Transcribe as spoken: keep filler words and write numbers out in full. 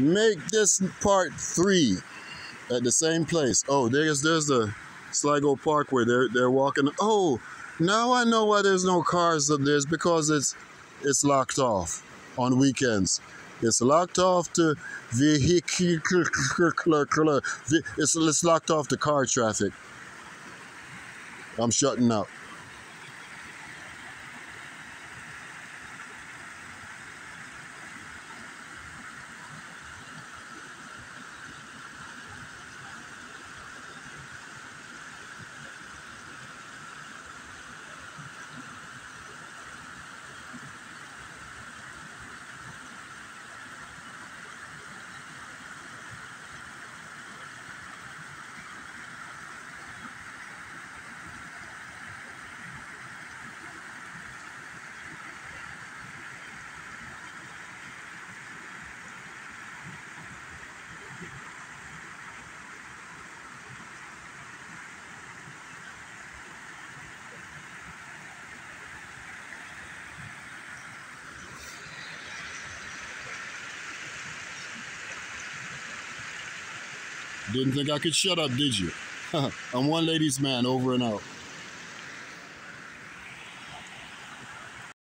Make this part three at the same place. Oh, there's there's the Sligo Parkway. They're they're walking. Oh, now I know why there's no cars up there. It's because it's it's locked off on weekends. It's locked off to vehicular. It's it's locked off to car traffic. I'm shutting up. Didn't think I could shut up, did you? I'm one ladies man, over and out.